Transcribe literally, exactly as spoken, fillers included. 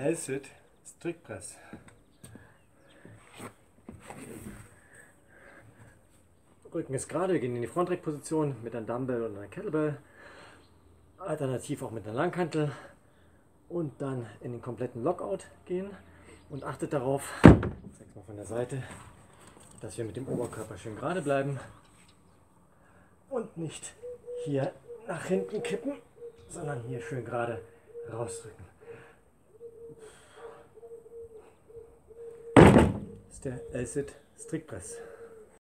L-Sit Strickpress. Rücken ist gerade, wir gehen in die Frontreck-Position mit einem Dumbbell und einer Kettlebell, alternativ auch mit einer Langhantel und dann in den kompletten Lockout gehen und achtet darauf, ich zeig's mal von der Seite, dass wir mit dem Oberkörper schön gerade bleiben und nicht hier nach hinten kippen, sondern hier schön gerade rausdrücken. Das ist der L-Sit Strickpress.